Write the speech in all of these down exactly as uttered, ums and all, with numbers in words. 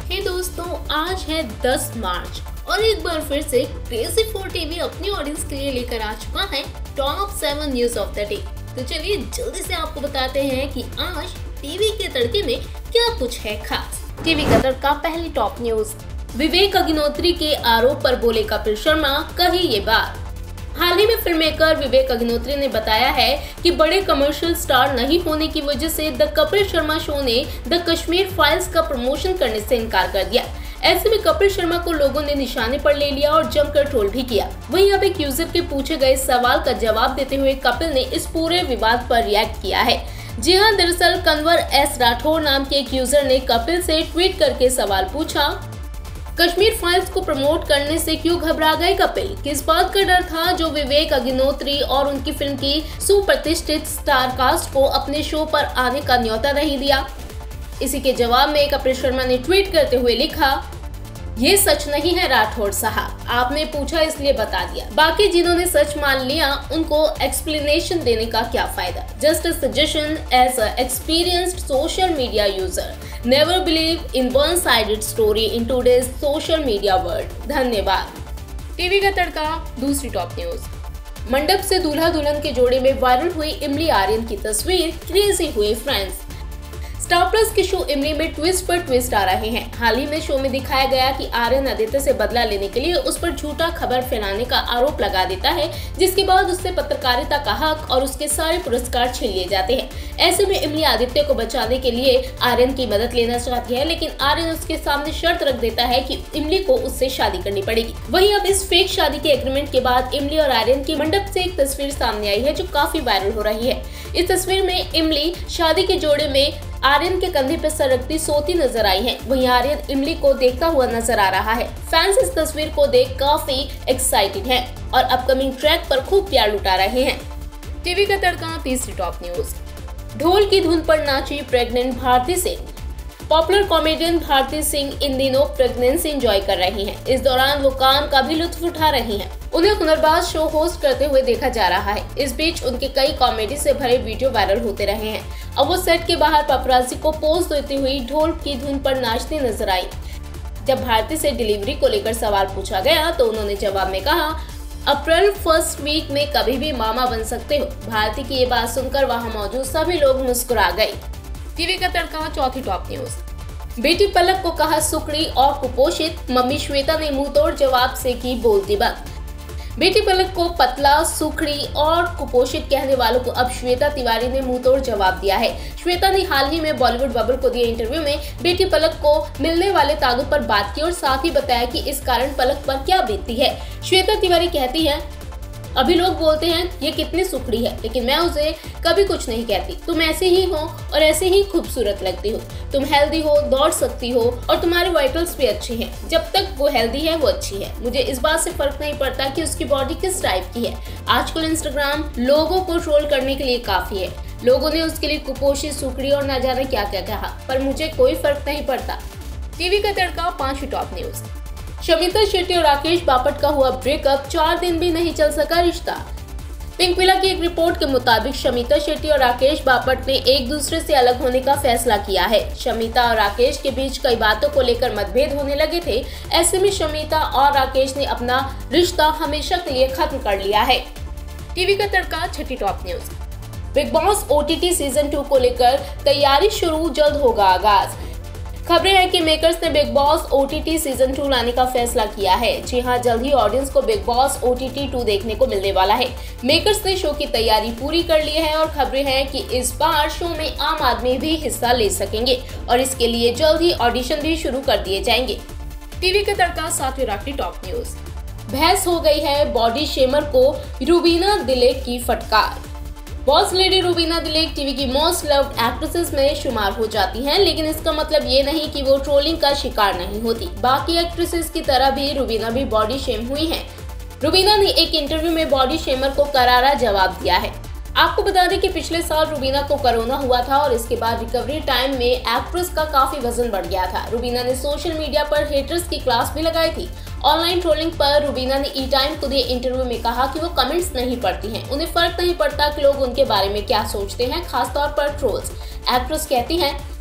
हे दोस्तों, आज है दस मार्च और एक बार फिर से क्रेजी फॉर टीवी अपनी ऑडियंस के लिए लेकर आ चुका है top seven news of the day. तो चलिए जल्दी से आपको बताते हैं कि आज टीवी के तड़के में क्या कुछ है खास। टीवी का तड़का पहली टॉप न्यूज। विवेक अग्निहोत्री के आरोप पर बोले कपिल शर्मा, कही ये बात। हाल ही में फिल्म मेकर विवेक अग्निहोत्री ने बताया है कि बड़े कमर्शियल स्टार नहीं होने की वजह से द कपिल शर्मा शो ने द कश्मीर फाइल्स का प्रमोशन करने से इनकार कर दिया। ऐसे में कपिल शर्मा को लोगों ने निशाने पर ले लिया और जमकर ट्रोल भी किया। वहीं अब एक यूजर के पूछे गए सवाल का जवाब देते हुए कपिल ने इस पूरे विवाद पर रिएक्ट किया है। जी हां, दरअसल कन्वर एस राठौर नाम के एक यूजर ने कपिल से ट्वीट करके सवाल पूछा, कश्मीर फाइल्स को प्रमोट करने से क्यों घबरा गए कपिल? किस बात का डर था जो विवेक अग्निहोत्री और उनकी फिल्म की सुप्रतिष्ठित स्टार कास्ट को अपने शो पर आने का न्योता नहीं दिया? इसी के जवाब में कपिल शर्मा ने ट्वीट करते हुए लिखा, ये सच नहीं है राठौर साहब, आपने पूछा इसलिए बता दिया। बाकी जिन्होंने सच मान लिया उनको एक्सप्लेनेशन देने का क्या फायदा। Just a suggestion as a experienced social media user, never believe in one sided story in today's social media world. धन्यवाद। टीवी का तड़का दूसरी टॉप न्यूज। मंडप से दूल्हा दुल्हन के जोड़े में वायरल हुई इमली आर्यन की तस्वीर, क्रेजी हुई फ्रेंड्स। स्टार प्लस के शो इमली में ट्विस्ट पर ट्विस्ट आ रहे हैं। हाल ही में शो में दिखाया गया कि आर्यन आदित्य से बदला लेने के लिए उस पर झूठा खबर फैलाने का आरोप लगा देता है, जिसके बाद उससे पत्रकारिता का हक और उसके सारे पुरस्कार छीन लिए जाते हैं। ऐसे में इमली आदित्य को बचाने के लिए आर्यन की मदद लेना चाहती है, लेकिन आर्यन उसके सामने शर्त रख देता है कि इमली को उससे शादी करनी पड़ेगी। वहीं अब इस फेक शादी के एग्रीमेंट के बाद इमली और आर्यन की मंडप से एक तस्वीर सामने आई है जो काफी वायरल हो रही है। इस तस्वीर में इमली शादी के जोड़े में आर्यन के कंधे पर सर रखती सोती नजर आई है। वहीं आर्यन इमली को देखता हुआ नजर आ रहा है। फैंस इस तस्वीर को देख काफी एक्साइटेड हैं और अपकमिंग ट्रैक पर खूब प्यार लुटा रहे हैं। टीवी का तड़का तीसरी टॉप न्यूज। ढोल की धुन पर नाची pregnant Bharti Singh. Popular comedian Bharti Singh इन दिनों प्रेगनेंसी एंजॉय कर रही हैं। इस दौरान वो काम का भी लुत्फ उठा रही हैं। उन्हें हुनरबाज शो होस्ट करते हुए देखा जा रहा है। इस बीच उनके कई कॉमेडी से भरे वीडियो वायरल होते रहे हैं। अब वो सेट के बाहर पपराजी को पोज देती हुई ढोल की धुन पर नाचती नजर आई। जब भारती से डिलीवरी को लेकर सवाल पूछा गया तो उन्होंने जवाब में कहा, अप्रैल फर्स्ट वीक में कभी भी मामा बन सकते हो। भारती की ये बात सुनकर वहाँ मौजूद सभी लोग मुस्कुरा गए। टीवी का तड़का चौथी टॉप न्यूज। बेटी पलक को कहा सुकड़ी और कुपोषित, मम्मी श्वेता ने मुंह तोड़ जवाब से की बोलती बंद। बेटी पलक को पतला, सुखड़ी और कुपोषित कहने वालों को अब श्वेता तिवारी ने मुंह तोड़ जवाब दिया है। श्वेता ने हाल ही में बॉलीवुड बबल को दिए इंटरव्यू में बेटी पलक को मिलने वाले तागों पर बात की और साथ ही बताया कि इस कारण पलक पर क्या बीतती है। श्वेता तिवारी कहती है, अभी लोग बोलते हैं ये कितनी सुखड़ी है, लेकिन मैं उसे कभी कुछ नहीं कहती। तुम ऐसे ही हो और ऐसे ही खूबसूरत लगती हो। तुम हेल्दी हो, दौड़ सकती हो और तुम्हारी वाइटल्स भी अच्छी हैं। जब तक वो हेल्दी है वो अच्छी है। मुझे इस बात से फर्क नहीं पड़ता कि उसकी बॉडी किस टाइप की है। आजकल इंस्टाग्राम लोगों को ट्रोल करने के लिए काफी है। लोगों ने उसके लिए कुपोषित, सुखड़ी और ना जाने क्या क्या कहा, पर मुझे कोई फर्क नहीं पड़ता। टीवी का तड़का पांचवी टॉप न्यूज। शमिता शेट्टी और राकेश बापट का हुआ ब्रेकअप, चार दिन भी नहीं चल सका रिश्ता। पिंकविला की एक रिपोर्ट के मुताबिक शमिता शेट्टी और राकेश बापट ने एक दूसरे से अलग होने का फैसला किया है। शमिता और राकेश के बीच कई बातों को लेकर मतभेद होने लगे थे। ऐसे में शमिता और राकेश ने अपना रिश्ता हमेशा के लिए खत्म कर लिया है। टीवी का तड़का छठी top news. Bigg Boss OTT season two को लेकर तैयारी शुरू, जल्द होगा आगाज। खबरें हैं कि मेकर्स ने Bigg Boss OTT season two लाने का फैसला किया है। जी हां, जल्द ही ऑडियंस को बिग बॉस ओटीटी टू देखने को मिलने वाला है। मेकर्स ने शो की तैयारी पूरी कर ली है और खबरें हैं कि इस बार शो में आम आदमी भी हिस्सा ले सकेंगे और इसके लिए जल्द ही ऑडिशन भी शुरू कर दिए जाएंगे। टीवी का तड़का सातवीं और आखिरी टॉप न्यूज। बहस हो गई है बॉडी शेमर को रुबीना दिलेक की फटकार। Boss lady Rubina Dilaik TV की मोस्ट लव्ड एक्ट्रेसेस में शुमार हो जाती हैं, लेकिन इसका मतलब ये नहीं कि वो ट्रोलिंग का शिकार नहीं होती। बाकी एक्ट्रेसेस की तरह भी रुबीना भी बॉडी शेम हुई हैं। रुबीना ने एक इंटरव्यू में बॉडी शेमर को करारा जवाब दिया है। आपको बता दें कि पिछले साल रुबीना को कोरोना हुआ था और इसके बाद रिकवरी टाइम में एक्ट्रेस का काफी वजन बढ़ गया था। रुबीना ने सोशल मीडिया पर हेटर्स की क्लास भी लगाई थी। ऑनलाइन ट्रोलिंग पर रुबीना ने ई टाइम को दिए इंटरव्यू में कहा कि वो कमेंट्स नहीं पढ़ती हैं। उन्हें फर्क नहीं पड़ता कि लोग उनके बारे में क्या सोचते हैं, खासतौर पर ट्रोल्स। एक्ट्रेस कहती हैं,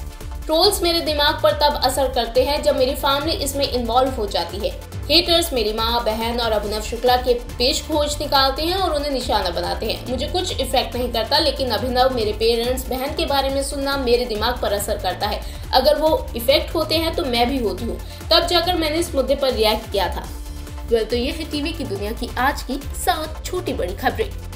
ट्रोल्स मेरे दिमाग पर तब असर करते हैं जब मेरी फैमिली इसमें इन्वॉल्व हो जाती है। हेटर्स मेरी माँ, बहन और अभिनव शुक्ला के पेश खोज निकालते हैं और उन्हें निशाना बनाते हैं। मुझे कुछ इफेक्ट नहीं करता, लेकिन अभिनव, मेरे पेरेंट्स, बहन के बारे में सुनना मेरे दिमाग पर असर करता है। अगर वो इफेक्ट होते हैं तो मैं भी होती हूँ। तब जाकर मैंने इस मुद्दे पर रिएक्ट किया था। वेल, तो ये है टीवी की दुनिया की आज की सात छोटी बड़ी खबरें।